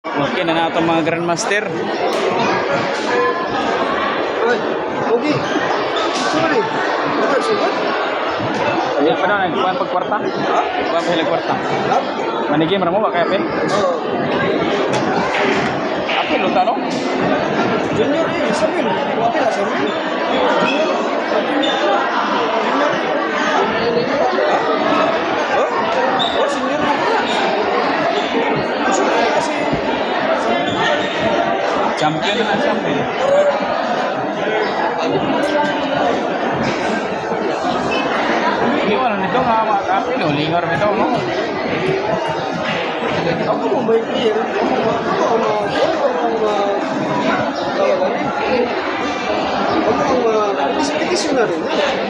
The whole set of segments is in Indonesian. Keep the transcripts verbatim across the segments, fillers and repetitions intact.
Okay na na itong mga Grandmaster. Okay. Sorry. Bakit sugat? Ayan pa na, nagkuhan pagkwarta. Ha? Nagkuhan pa sila kwarta. Ha? Manigim mo ba kaya, Pen? Oo. Apil, luta, no? Junior eh, Samuel. Okay na, Samuel. Junior. Junior. Ha? Oh? Oh, senior na pala. Senior kasi. Champion na na siya, Pen. Hindi mo na nito nga, mga kapil, o lingor nito, no? Ako mo may player. Ako mo, ako mo, ako mo, tawagan. Ako mo, petition na rin.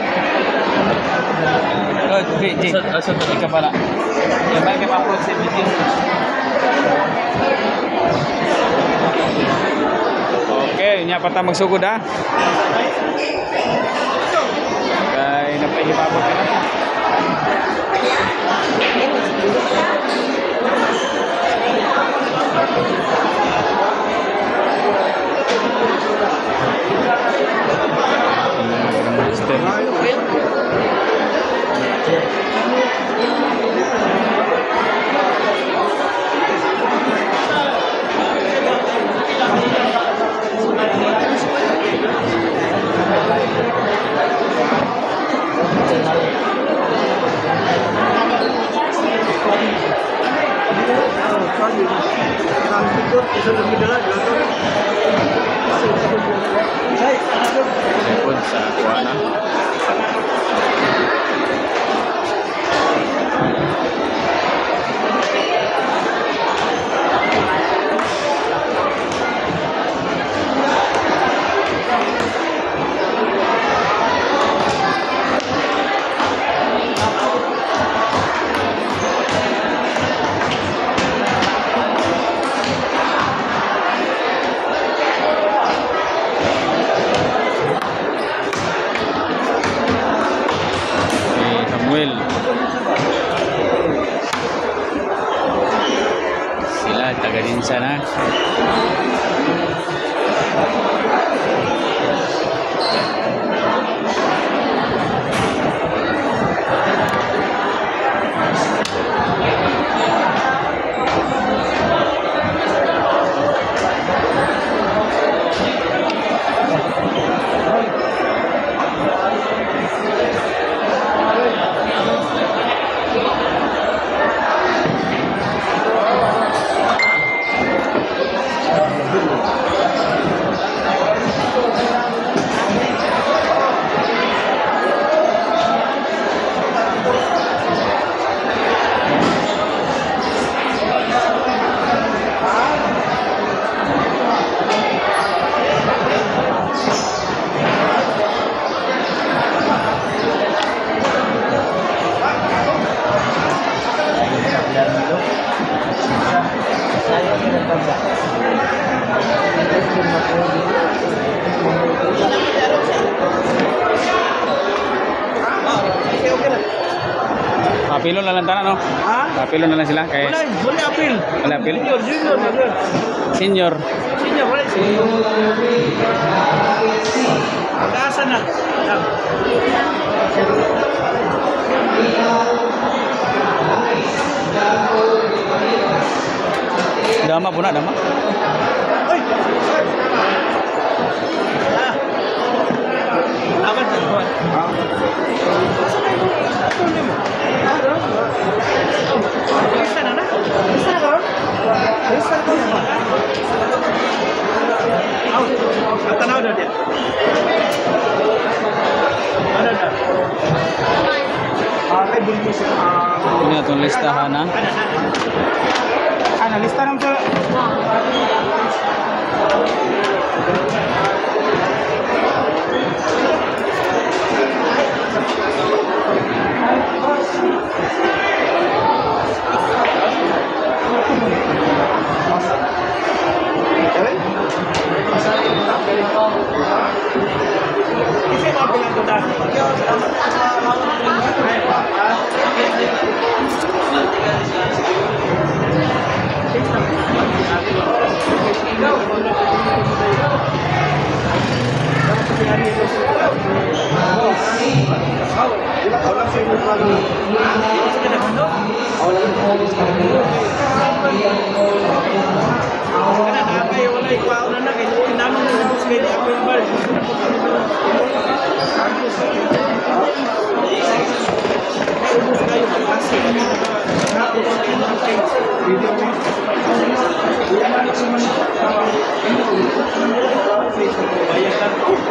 Oh, J, J, ikaw pala. Yung ba kayo ma-upload sa video? Okay, niya pa tayo magsugod, ha? Kaya napahibabot ka na. Sipon sa kuwana. Samuel. Sila taga din sana. Apilo na lang tanan, no? Ha? Apilo na lang sila kay Wala, wala apil. wala apil. Junior, junior, junior. Senior. Senior, wala. Senior. Pag-asa na. Dama po na, dama. Uy! Ah! Awan sa buwan. Ha? Lista na na? Lista na karon? Lista na karon? Aw, ang tanaw na din. Ano na? Ah, kay Bilbis. Ah, Ini atong listahan, ha? ano, lista naman sa... Kasi mga bilang ko na. Thank you. kaya ako yung bar. Ubus kayo ng kasi. Tapos, video mo. Bayangkan.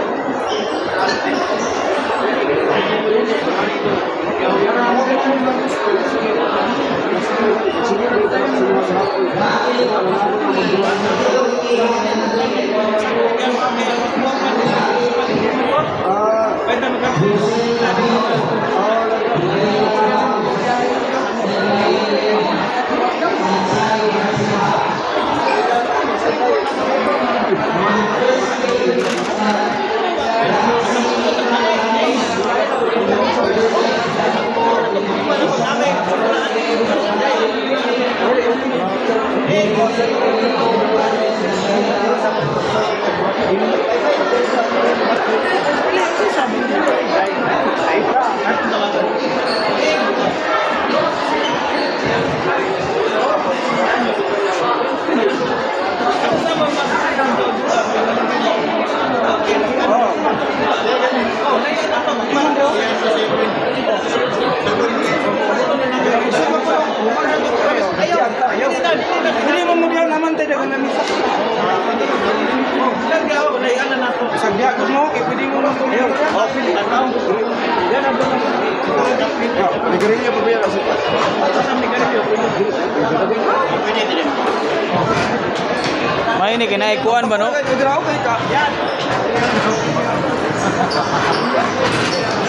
Hindi mo mo diyan naman tayo dagang namisa. Sa biyak mo, pwede mo lang po yan. Oh, pwede. Yan ang doon. Migarilyo pa ba yan? Migarilyo. Pwede din. May ini kinaikuan ba no? Yan.